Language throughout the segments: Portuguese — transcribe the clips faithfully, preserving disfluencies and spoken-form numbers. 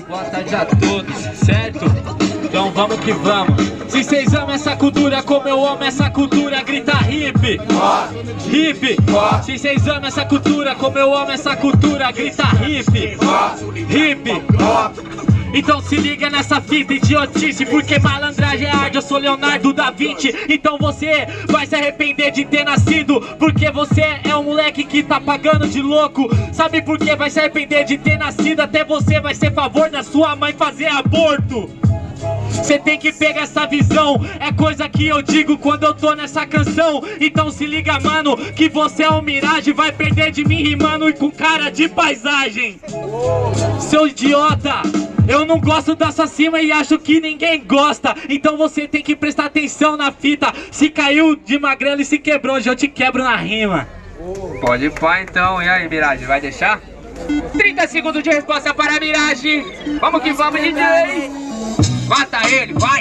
Boa tarde a todos, certo? Então vamos que vamos. Se vocês amam essa cultura como eu amo essa cultura, grita hip, hip. Se vocês amam essa cultura como eu amo essa cultura, grita hip, hip. Então se liga nessa fita idiotice, porque malandragem é arte, eu sou Leonardo da Vinci. Então você vai se arrepender de ter nascido, porque você é um moleque que tá pagando de louco. Sabe por que vai se arrepender de ter nascido? Até você vai ser a favor da sua mãe fazer aborto. Você tem que pegar essa visão, é coisa que eu digo quando eu tô nessa canção. Então se liga, mano, que você é um miragem, vai perder de mim rimando e com cara de paisagem. Seu idiota, eu não gosto dessa cima e acho que ninguém gosta. Então você tem que prestar atenção na fita. Se caiu de magrelo e se quebrou, hoje eu te quebro na rima. Pode ir pá então, e aí Mirage, vai deixar? trinta segundos de resposta para a Mirage. Vamos que vamos, D J. Mata ele, vai!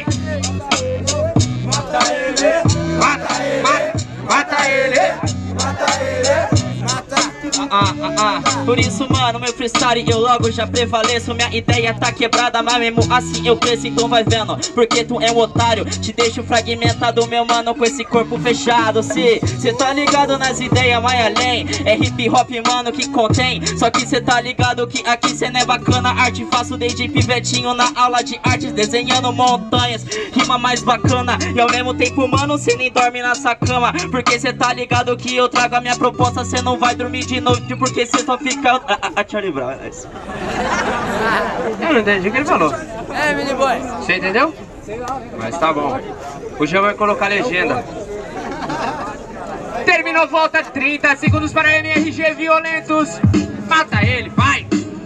Mata ele! Mata, mata, mata ele! Mata ele! Mata! Ah, ah, ah. Por isso, mano, meu freestyle eu logo já prevaleço. Minha ideia tá quebrada, mas mesmo assim eu cresço. Então vai vendo, porque tu é um otário. Te deixo fragmentado, meu mano, com esse corpo fechado. Se cê tá ligado nas ideias, vai além. É hip hop, mano, que contém. Só que cê tá ligado que aqui cê não é bacana. Arte faço desde pivetinho na aula de artes, desenhando montanhas, rima mais bacana. E ao mesmo tempo, mano, cê nem dorme nessa cama, porque cê tá ligado que eu trago a minha proposta. Cê não vai dormir de noite porque cê só fica... Ah, ah, Charlie Brown, é isso. Eu não entendi o que ele falou. É, mini boy. Você entendeu? Mas tá bom. O João vai colocar legenda. Terminou, volta trinta segundos para M R G Violentos. Mata ele, vai!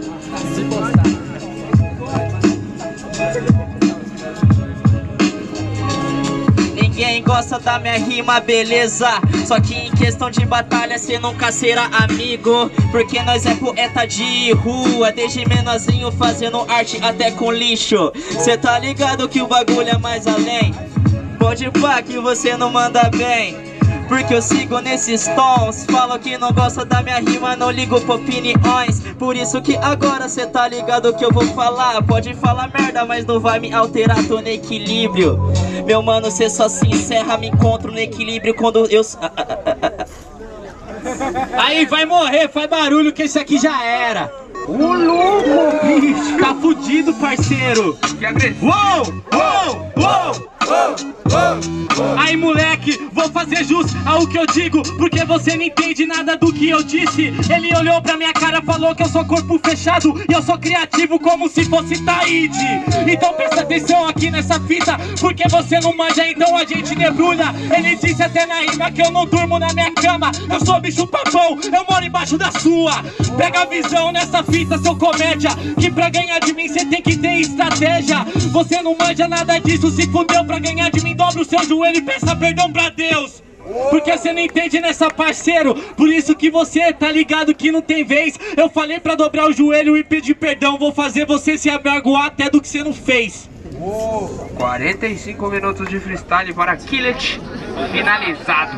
Ninguém gosta da minha rima, beleza? Só que em questão de batalha cê nunca será amigo, porque nós é poeta de rua, desde menorzinho fazendo arte até com lixo. Cê tá ligado que o bagulho é mais além. Pode pá que você não manda bem, porque eu sigo nesses tons. Falo que não gosta da minha rima, não ligo pra opiniões. Por isso que agora cê tá ligado que eu vou falar. Pode falar merda, mas não vai me alterar, tô no equilíbrio. Meu mano, cê só se encerra, me encontro no equilíbrio quando eu... Ah, ah, ah, ah, ah. Aí vai morrer, faz barulho que esse aqui já era. Ô louco, bicho, tá fudido, parceiro. Que agressivo. Uou, uou, uou. Aí moleque, vou fazer jus ao que eu digo, porque você não entende nada do que eu disse. Ele olhou pra minha cara, falou que eu sou corpo fechado e eu sou criativo como se fosse Taíde. Então presta atenção aqui nessa fita, porque você não manja, então a gente debrulha. Ele disse até na rima que eu não durmo na minha cama. Eu sou bicho papão, eu moro embaixo da sua. Pega a visão nessa fita, seu comédia, que pra ganhar de mim cê tem que ter estratégia. Você não manja nada disso, se fudeu. Pra ganhar de mim, dobra o seu joelho e peça perdão pra Deus, porque você não entende nessa, parceiro. Por isso que você tá ligado que não tem vez. Eu falei pra dobrar o joelho e pedir perdão. Vou fazer você se abargoar até do que você não fez. quarenta e cinco minutos de freestyle para Killet finalizado.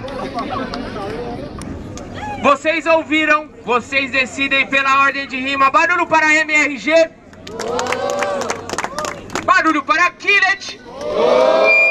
Vocês ouviram, vocês decidem pela ordem de rima. Barulho para M R G. Barulho para Killet.